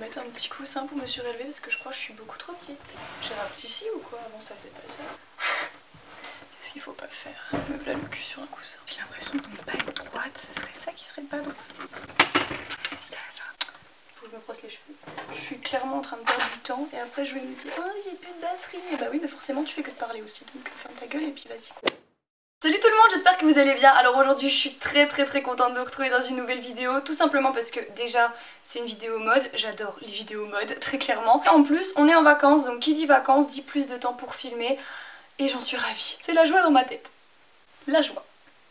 Mettre un petit coussin pour me surélever parce que je crois que je suis beaucoup trop petite. J'ai rapetissé ou quoi? Avant ça faisait pas ça. Qu'est-ce qu'il faut pas faire? Me voilà le cul sur un coussin. J'ai l'impression de ne pas être droite, ce serait ça qui serait pas droit. Qu'est-ce qu'il y a à faire? Faut que je me brosse les cheveux. Je suis clairement en train de perdre du temps et après je vais me dire oh j'ai plus de batterie. Et bah oui mais forcément tu fais que de parler aussi donc ferme ta gueule et puis vas-y quoi. Salut tout le monde, j'espère que vous allez bien. Alors aujourd'hui je suis très contente de vous retrouver dans une nouvelle vidéo. Tout simplement parce que déjà c'est une vidéo mode, j'adore les vidéos mode très clairement. En plus on est en vacances donc qui dit vacances dit plus de temps pour filmer. Et j'en suis ravie. C'est la joie dans ma tête. La joie.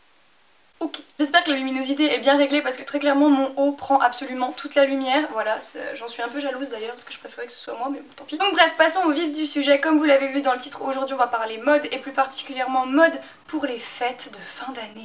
Ok. J'espère que la luminosité est bien réglée parce que très clairement mon haut prend absolument toute la lumière. Voilà, j'en suis un peu jalouse d'ailleurs parce que je préférais que ce soit moi mais bon tant pis. Donc bref, passons au vif du sujet. Comme vous l'avez vu dans le titre, aujourd'hui on va parler mode et plus particulièrement mode pour les fêtes de fin d'année.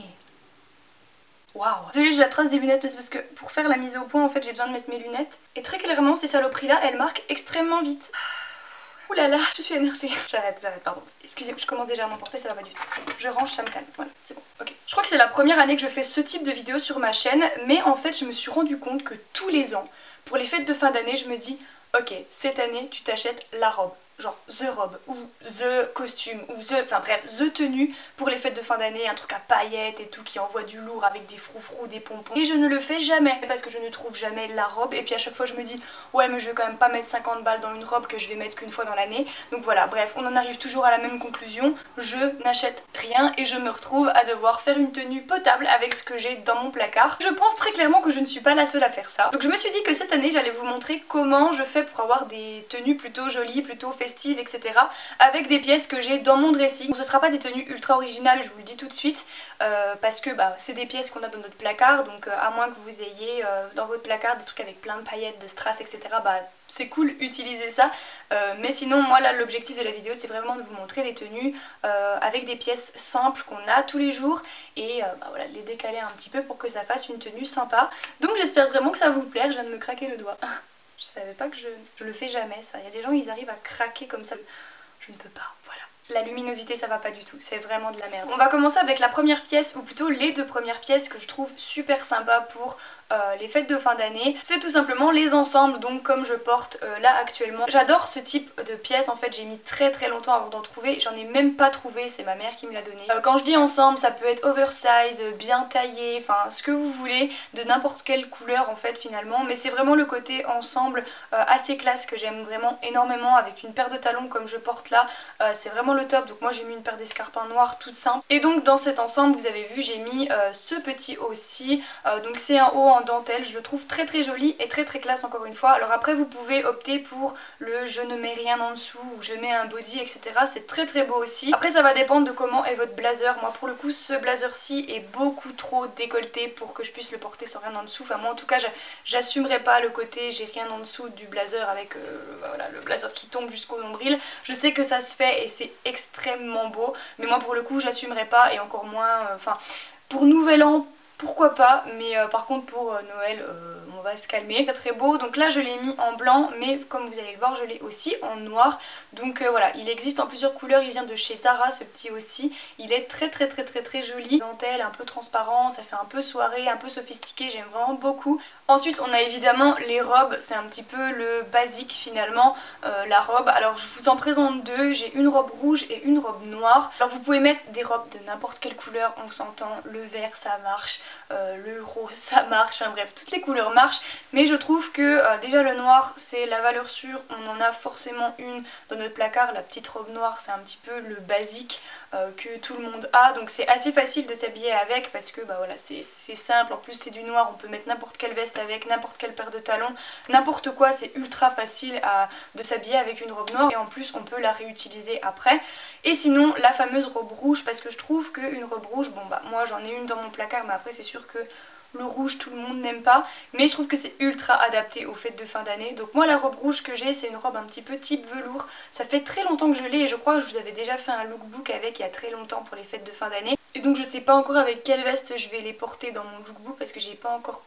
Waouh. Désolée j'ai la trace des lunettes mais c'est parce que pour faire la mise au point en fait j'ai besoin de mettre mes lunettes. Et très clairement ces saloperies là elles marquent extrêmement vite. Ouh là là, je suis énervée. J'arrête, pardon. Excusez-moi, je commence déjà à m'emporter, ça va pas du tout. Je range, ça me calme. Voilà, c'est bon, ok. Je crois que c'est la première année que je fais ce type de vidéo sur ma chaîne, mais en fait je me suis rendu compte que tous les ans, pour les fêtes de fin d'année, je me dis ok, cette année tu t'achètes la robe. Genre the robe, ou the costume, ou enfin bref, the tenue pour les fêtes de fin d'année, un truc à paillettes et tout qui envoie du lourd avec des froufrous, des pompons. Et je ne le fais jamais parce que je ne trouve jamais la robe et puis à chaque fois je me dis ouais mais je vais quand même pas mettre 50 balles dans une robe que je vais mettre qu'une fois dans l'année. Donc voilà, bref, on en arrive toujours à la même conclusion, je n'achète rien et je me retrouve à devoir faire une tenue potable avec ce que j'ai dans mon placard. Je pense très clairement que je ne suis pas la seule à faire ça. Donc je me suis dit que cette année j'allais vous montrer comment je fais pour avoir des tenues plutôt jolies, plutôt festives, etc. avec des pièces que j'ai dans mon dressing. Donc ce sera pas des tenues ultra originales, je vous le dis tout de suite, parce que bah, c'est des pièces qu'on a dans notre placard, donc à moins que vous ayez dans votre placard des trucs avec plein de paillettes, de strass, etc. bah c'est cool, utilisez ça. Mais sinon moi là l'objectif de la vidéo c'est vraiment de vous montrer des tenues avec des pièces simples qu'on a tous les jours et bah, voilà, de les décaler un petit peu pour que ça fasse une tenue sympa. Donc j'espère vraiment que ça va vous plaire, je viens de me craquer le doigt. Je savais pas que je le fais jamais ça. Il y a des gens ils arrivent à craquer comme ça. Je ne peux pas, voilà. La luminosité ça va pas du tout, c'est vraiment de la merde. On va commencer avec la première pièce, ou plutôt les deux premières pièces que je trouve super sympa pour les fêtes de fin d'année. C'est tout simplement les ensembles, donc comme je porte là actuellement. J'adore ce type de pièces, en fait j'ai mis très longtemps avant d'en trouver. J'en ai même pas trouvé, c'est ma mère qui me l'a donné. Quand je dis ensemble, ça peut être oversize, bien taillé, enfin ce que vous voulez, de n'importe quelle couleur en fait finalement. Mais c'est vraiment le côté ensemble assez classe que j'aime vraiment énormément avec une paire de talons comme je porte là. C'est vraiment le top, donc moi j'ai mis une paire d'escarpins noirs toute simple. Et donc dans cet ensemble, vous avez vu, j'ai mis ce petit haut ci. Donc c'est un haut en dentelle, je le trouve très joli et très classe encore une fois. Alors après vous pouvez opter pour le je ne mets rien en dessous ou je mets un body etc. C'est très beau aussi. Après ça va dépendre de comment est votre blazer. Moi pour le coup ce blazer ci est beaucoup trop décolleté pour que je puisse le porter sans rien en dessous. Enfin moi en tout cas j'assumerai pas le côté j'ai rien en dessous du blazer avec voilà, le blazer qui tombe jusqu'au nombril. Je sais que ça se fait et c'est extrêmement beau mais moi pour le coup j'assumerai pas et encore moins enfin pour Nouvel An pourquoi pas, mais par contre pour Noël on va se calmer. Très beau, donc là je l'ai mis en blanc mais comme vous allez le voir je l'ai aussi en noir. Donc voilà, il existe en plusieurs couleurs, il vient de chez Zara ce petit aussi. Il est très joli, dentelle un peu transparent, ça fait un peu soirée, un peu sophistiqué, j'aime vraiment beaucoup. Ensuite on a évidemment les robes, c'est un petit peu le basique finalement, la robe. Alors je vous en présente deux, j'ai une robe rouge et une robe noire. Alors vous pouvez mettre des robes de n'importe quelle couleur, on s'entend, le vert ça marche, le rose ça marche, enfin bref toutes les couleurs marchent. Mais je trouve que déjà le noir c'est la valeur sûre, on en a forcément une dans notre placard. La petite robe noire c'est un petit peu le basique que tout le monde a, donc c'est assez facile de s'habiller avec parce que bah voilà c'est simple, en plus c'est du noir, on peut mettre n'importe quelle veste avec, n'importe quelle paire de talons, n'importe quoi, c'est ultra facile de s'habiller avec une robe noire et en plus on peut la réutiliser après. Et sinon la fameuse robe rouge, parce que je trouve qu'une robe rouge, bon bah moi j'en ai une dans mon placard mais après c'est sûr que le rouge tout le monde n'aime pas, mais je trouve que c'est ultra adapté aux fêtes de fin d'année. Donc moi la robe rouge que j'ai c'est une robe un petit peu type velours, ça fait très longtemps que je l'ai et je crois que je vous avais déjà fait un lookbook avec il y a très longtemps pour les fêtes de fin d'année. Et donc je sais pas encore avec quelle veste je vais les porter dans mon lookbook parce que j'ai pas encore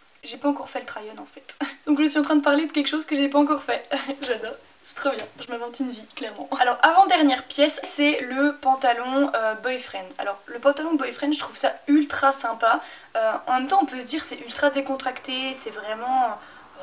fait le try-on en fait. Donc je suis en train de parler de quelque chose que j'ai pas encore fait. J'adore. C'est trop bien, je m'invente une vie, clairement. Alors avant-dernière pièce, c'est le pantalon boyfriend. Alors le pantalon boyfriend, je trouve ça ultra sympa. En même temps on peut se dire c'est ultra décontracté, c'est vraiment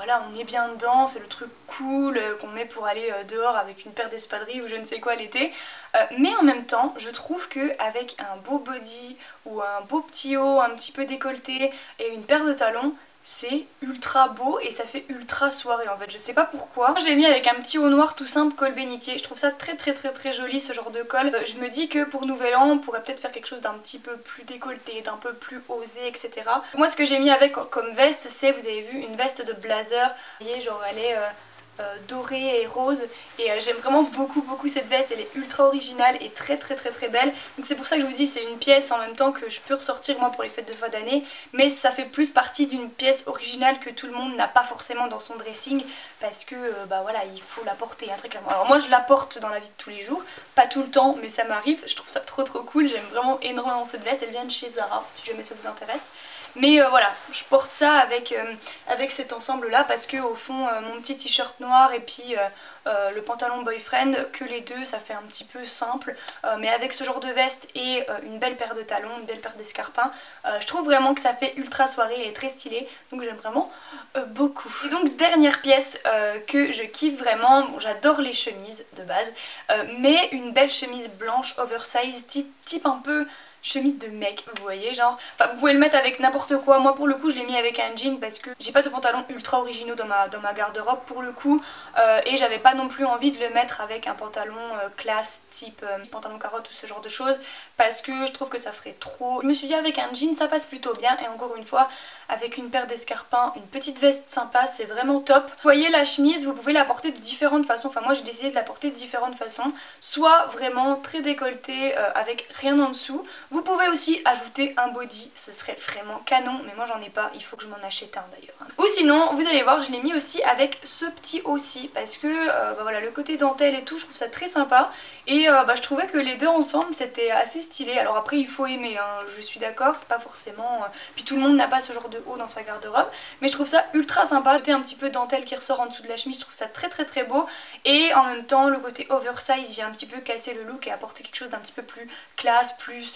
voilà, on est bien dedans, c'est le truc cool qu'on met pour aller dehors avec une paire d'espadrilles ou je ne sais quoi l'été. Mais en même temps, je trouve qu'avec un beau body ou un beau petit haut un petit peu décolleté et une paire de talons, c'est ultra beau et ça fait ultra soirée en fait, je sais pas pourquoi. Je l'ai mis avec un petit haut noir tout simple, col bénitier, je trouve ça très joli ce genre de col. Je me dis que pour Nouvel An on pourrait peut-être faire quelque chose d'un petit peu plus décolleté, d'un peu plus osé, etc. Moi ce que j'ai mis avec comme veste, c'est, vous avez vu, une veste de blazer, vous voyez, genre elle est dorée et rose et j'aime vraiment beaucoup cette veste, elle est ultra originale et très belle, donc c'est pour ça que je vous dis c'est une pièce en même temps que je peux ressortir moi pour les fêtes de fin d'année, mais ça fait plus partie d'une pièce originale que tout le monde n'a pas forcément dans son dressing parce que bah voilà, il faut la porter hein, très clairement. Alors moi je la porte dans la vie de tous les jours, pas tout le temps mais ça m'arrive, je trouve ça trop cool, j'aime vraiment énormément cette veste, elle vient de chez Zara si jamais ça vous intéresse. Mais voilà, je porte ça avec cet ensemble là parce que au fond mon petit t-shirt noir et puis le pantalon boyfriend, que les deux ça fait un petit peu simple, mais avec ce genre de veste et une belle paire de talons, une belle paire d'escarpins, je trouve vraiment que ça fait ultra soirée et très stylé, donc j'aime vraiment beaucoup. Et donc dernière pièce que je kiffe vraiment, bon, j'adore les chemises de base, mais une belle chemise blanche oversize type un peu chemise de mec, vous voyez, genre, enfin vous pouvez le mettre avec n'importe quoi. Moi pour le coup je l'ai mis avec un jean parce que j'ai pas de pantalon ultra originaux dans ma garde-robe pour le coup, et j'avais pas non plus envie de le mettre avec un pantalon classe type pantalon carotte ou ce genre de choses parce que je trouve que ça ferait trop. Je me suis dit avec un jean ça passe plutôt bien et encore une fois avec une paire d'escarpins, une petite veste sympa, c'est vraiment top. Vous voyez la chemise, vous pouvez la porter de différentes façons, enfin moi j'ai décidé de la porter de différentes façons, soit vraiment très décolletée avec rien en dessous. Vous pouvez aussi ajouter un body, ce serait vraiment canon, mais moi j'en ai pas, il faut que je m'en achète un d'ailleurs. Ou sinon, vous allez voir, je l'ai mis aussi avec ce petit aussi, parce que bah voilà, le côté dentelle et tout, je trouve ça très sympa. Et bah, je trouvais que les deux ensemble, c'était assez stylé. Alors après, il faut aimer, hein, je suis d'accord, c'est pas forcément... Puis tout le monde n'a pas ce genre de haut dans sa garde-robe, mais je trouve ça ultra sympa. Le côté un petit peu dentelle qui ressort en dessous de la chemise, je trouve ça très beau. Et en même temps, le côté oversize vient un petit peu casser le look et apporter quelque chose d'un petit peu plus classe, plus...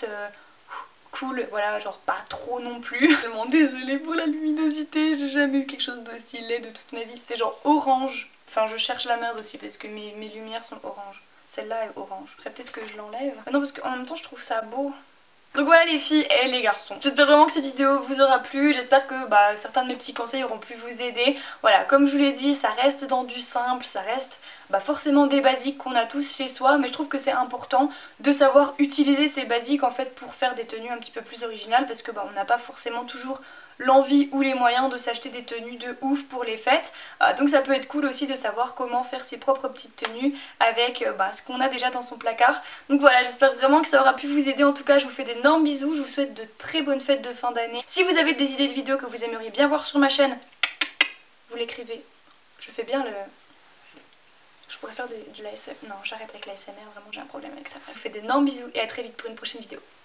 cool, voilà, genre pas trop non plus. Vraiment désolée pour la luminosité, j'ai jamais eu quelque chose d'aussi laid de toute ma vie, c'est genre orange. Enfin je cherche la merde aussi parce que mes lumières sont orange. Celle-là est orange. Après peut-être que je l'enlève. Non parce qu'en même temps je trouve ça beau. Donc voilà les filles et les garçons, j'espère vraiment que cette vidéo vous aura plu, j'espère que certains de mes petits conseils auront pu vous aider. Voilà, comme je vous l'ai dit, ça reste dans du simple, ça reste forcément des basiques qu'on a tous chez soi, mais je trouve que c'est important de savoir utiliser ces basiques en fait pour faire des tenues un petit peu plus originales parce que on n'a pas forcément toujours l'envie ou les moyens de s'acheter des tenues de ouf pour les fêtes, donc ça peut être cool aussi de savoir comment faire ses propres petites tenues avec ce qu'on a déjà dans son placard. Donc voilà, j'espère vraiment que ça aura pu vous aider. En tout cas je vous fais d'énormes bisous, je vous souhaite de très bonnes fêtes de fin d'année. Si vous avez des idées de vidéos que vous aimeriez bien voir sur ma chaîne, vous l'écrivez. Je fais bien le... Je pourrais faire de l'ASMR. Non, j'arrête avec l'ASMR, vraiment j'ai un problème avec ça. Je vous fais d'énormes bisous et à très vite pour une prochaine vidéo.